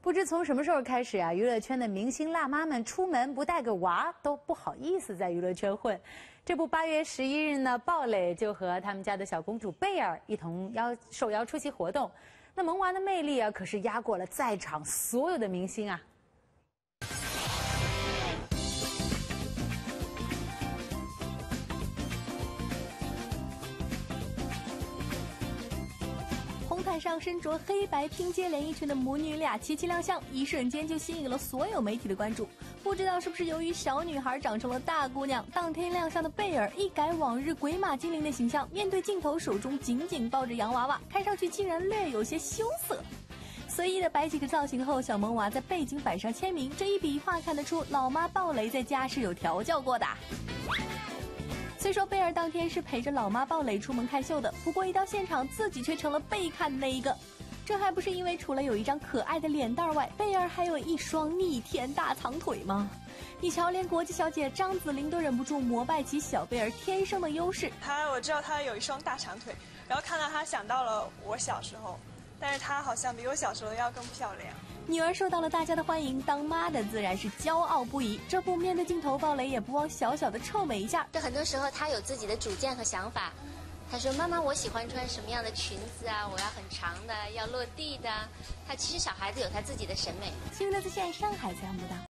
不知从什么时候开始啊，娱乐圈的明星辣妈们出门不带个娃都不好意思在娱乐圈混。这不，8月11日呢，鲍蕾就和他们家的小公主贝尔一同受邀出席活动。那萌娃的魅力啊，可是压过了在场所有的明星啊。 红毯上身着黑白拼接连衣裙的母女俩齐齐亮相，一瞬间就吸引了所有媒体的关注。不知道是不是由于小女孩长成了大姑娘，当天亮相的贝尔一改往日鬼马精灵的形象，面对镜头手中紧紧抱着洋娃娃，看上去竟然略有些羞涩。随意的摆几个造型后，小萌娃在背景板上签名，这一笔一画看得出老妈鲍蕾在家是有调教过的。 虽说贝尔当天是陪着老妈鲍蕾出门看秀的，不过一到现场自己却成了被看的那一个。这还不是因为除了有一张可爱的脸蛋外，贝尔还有一双逆天大长腿吗？你瞧，连国际小姐张子琳都忍不住膜拜起小贝尔天生的优势。 我知道她有一双大长腿，然后看到她想到了我小时候，但是她好像比我小时候要更漂亮。 女儿受到了大家的欢迎，当妈的自然是骄傲不已。这不，面对镜头，鲍蕾也不忘小小的臭美一下。 这很多时候她有自己的主见和想法。她说：“妈妈，我喜欢穿什么样的裙子啊？我要很长的，要落地的。”她其实小孩子有她自己的审美。 新闻来自现上海采访报道。